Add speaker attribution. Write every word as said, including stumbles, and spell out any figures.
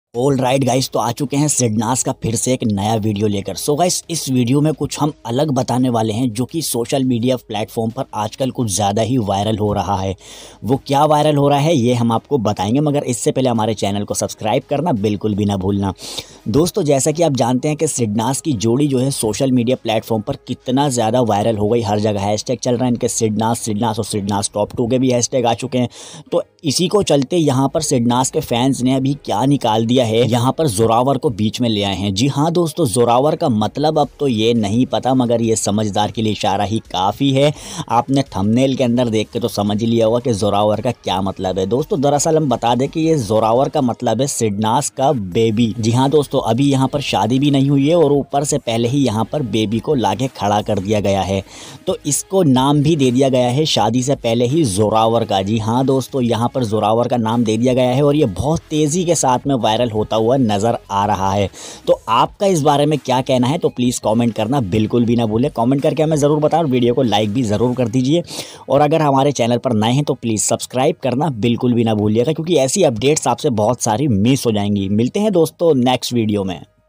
Speaker 1: All right guys, तो आ चुके हैं सिडनाज का फिर से एक नया वीडियो लेकर। सो गाइस, इस वीडियो में कुछ हम अलग बताने वाले हैं जो कि सोशल मीडिया प्लेटफॉर्म पर आजकल कुछ ज़्यादा ही वायरल हो रहा है। वो क्या वायरल हो रहा है ये हम आपको बताएंगे, मगर इससे पहले हमारे चैनल को सब्सक्राइब करना बिल्कुल भी ना भूलना। दोस्तों, जैसा कि आप जानते हैं कि सिडनाज की जोड़ी जो है सोशल मीडिया प्लेटफॉर्म पर कितना ज़्यादा वायरल हो गई। हर जगह हैशटैग चल रहा है इनके, सिडनाज सिडनाज और सिडनाज टॉप टू के भी हैशटैग आ चुके हैं। तो इसी को चलते यहाँ पर सिडनाज के फैंस ने अभी क्या निकाल दिया है, यहाँ पर जोरावर को बीच में ले आए हैं। जी हाँ दोस्तों, जोरावर का मतलब अब तो ये नहीं पता, मगर ये समझदार के लिए इशारा ही काफ़ी है। आपने थंबनेल के अंदर देख के तो समझ लिया होगा कि जोरावर का क्या मतलब है। दोस्तों, दरअसल हम बता दें कि ये जोरावर का मतलब है सिडनाज का बेबी। जी हाँ दोस्तों, अभी यहाँ पर शादी भी नहीं हुई है और ऊपर से पहले ही यहाँ पर बेबी को लाके खड़ा कर दिया गया है। तो इसको नाम भी दे दिया गया है शादी से पहले ही जोरावर का। जी हाँ दोस्तों, यहाँ पर जोरावर का नाम दे दिया गया है और ये बहुत तेज़ी के साथ में वायरल होता हुआ नज़र आ रहा है। तो आपका इस बारे में क्या कहना है, तो प्लीज़ कमेंट करना बिल्कुल भी ना भूलें। कमेंट करके हमें ज़रूर बताओ, वीडियो को लाइक भी ज़रूर कर दीजिए। और अगर हमारे चैनल पर नए हैं तो प्लीज़ सब्सक्राइब करना बिल्कुल भी ना भूलिएगा, क्योंकि ऐसी अपडेट्स आपसे बहुत सारी मिस हो जाएंगी। मिलते हैं दोस्तों नेक्स्ट वीडियो में।